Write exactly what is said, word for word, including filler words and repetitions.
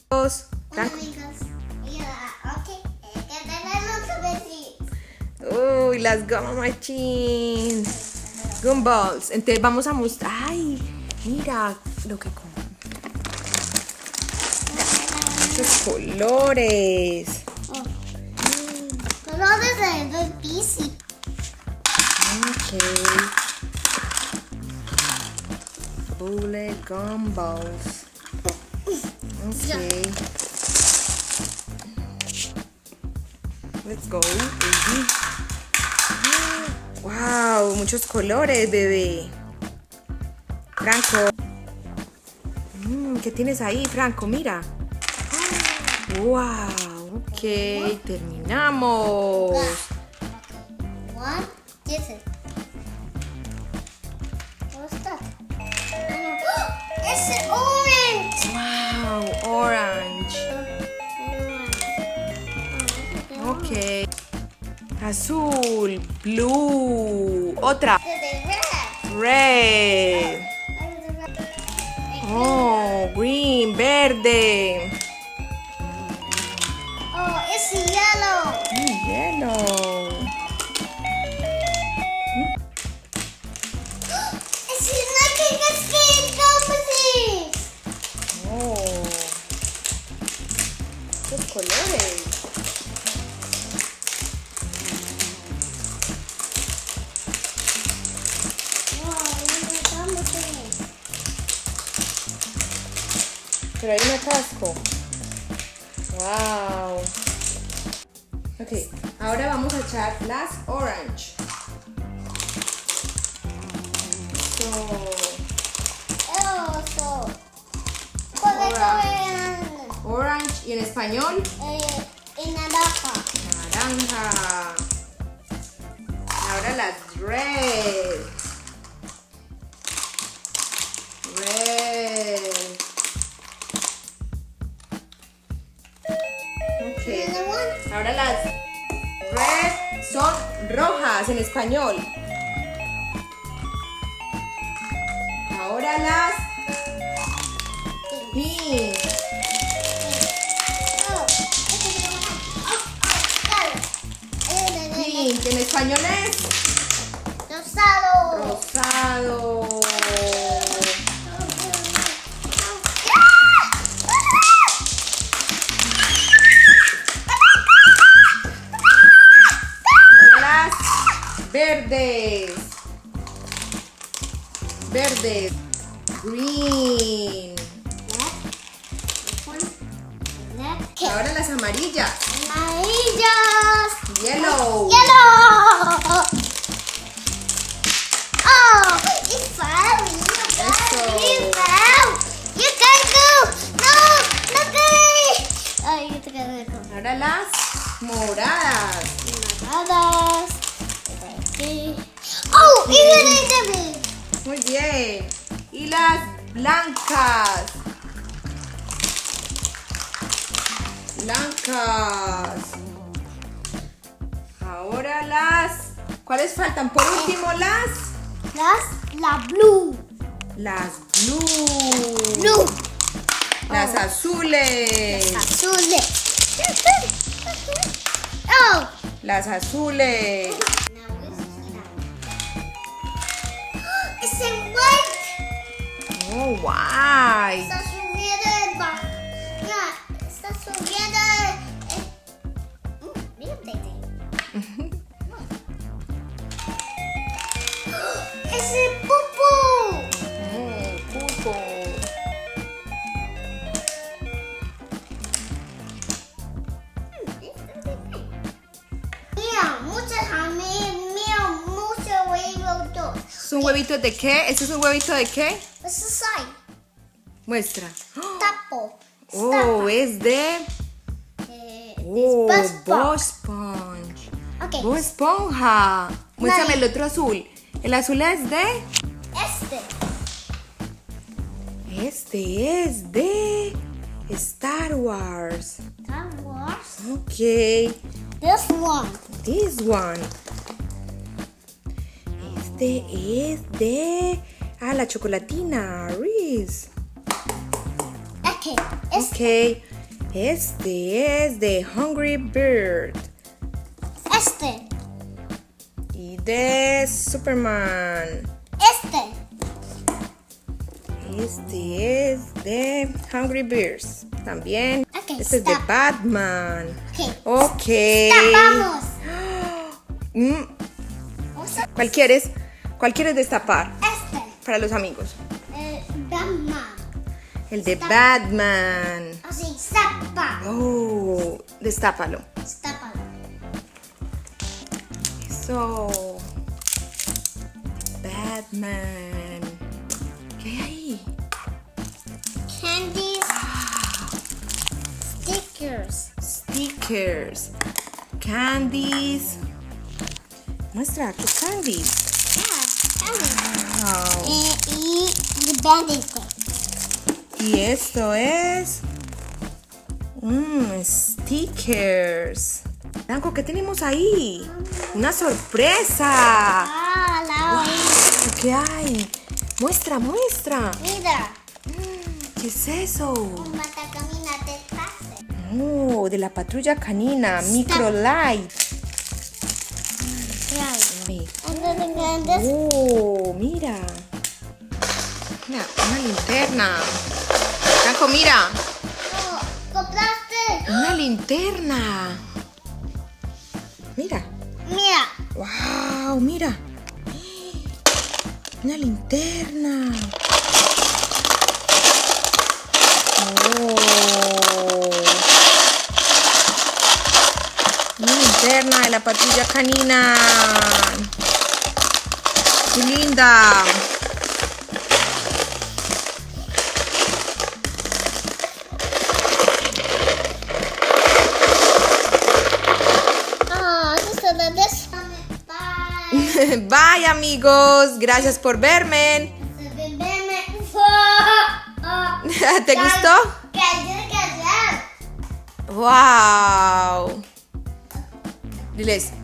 Dos. Franco. Uy, las Gummy Machines. Gumballs. Entonces vamos a mostrar. Ay, mira lo que como. Muchos colores. Oh. Colores de bici. Ok. Bullet Gumballs. Ok. Let's go, baby. Wow, muchos colores, bebé. Franco. Mm, ¿qué tienes ahí, Franco? Mira. Wow, ok, terminamos. What is it? What's that? It's orange. Wow, orange. Ok. Azul, blue. Otra. Red. Oh, green, verde. Oh, it's yellow. Mm, yellow. It's like a skin company. Oh. Qué colores. Pero hay un casco. Wow. Ok, ahora vamos a echar las orange. So, Oh, so. ¿Cuál es orange y en español eh, en naranja? naranja. Ahora las red. Red. Ok. Ahora las red son rojas en español. Ahora las pink. Pink en español es Rosado. rosado. Ahora las verdes. Verdes. Green. Ahora las amarillas. Amarillas. Yellow. Yellow. Oh, it fell. It Eso. fell. You can go. No, no good. Oh, you can go. Ahora las moradas. Moradas. Oh, even in Muy bien. Y las blancas. Blancas. Ahora las... ¿Cuáles faltan? Por último las... Las, la blue. Las blue. Blue. Las Oh. azules. Azules. Oh. Las azules. It's in white. Oh, white. Está subiendo el bar. Ya, está subiendo el... Mm, mira, Tete. Es el pupu. Mm, pulpo. Mira, muchas a mí, mira, mucho huevo. ¿Es un huevito de qué? ¿Este es un huevito de qué? This is like Muestra. tapo. Oh, es de... Eh, Oh, it's Buzz Bob Box. Sponge. Okay. Bob Esponja. Muéstrame Nadie. el otro azul. El azul es de... Este. Este es de... Star Wars. Star Wars. Ok. This one. This one. Este es de... Ah, la chocolatina. Reese. Okay. It's Ok. Este es de Hungry Bird. Este. Y de Superman. Este. Este es de Hungry Birds. También. Ok, este es de stop. Batman. Ok. Ok. Tapamos. Mm, Usa ¿Cuál quieres? ¿Cuál quieres destapar este. para los amigos? Eh, Batman. El de Stop. Batman. Así, tapa. Oh, destápalo. Tápalo. Eso. Batman. ¿Qué hay ahí? Candies. Stickers. Stickers. Candies. Muestra tus candies. Yeah, candies. Wow. Eh, y the Band-Aid tape. Y esto es. Mmm, stickers. Blanco, ¿qué tenemos ahí? Una sorpresa. Ah, la oí. ¿Qué hay? Muestra, muestra. Mira. ¿Qué es eso? Un matacamina de pase. Oh, de la patrulla canina, Microlight. Ay. Under grandes. Oh, mira. Mira, una linterna. Blanco, mira. Oh, ¿compraste? Una linterna. Mira. Mira. Wow, mira. Una linterna. Oh. Una linterna de la patrulla canina. ¡Qué linda! Oh, this is the this. Bye. Bye, amigos. Gracias por verme. ¿Te gustó? Wow. Diles,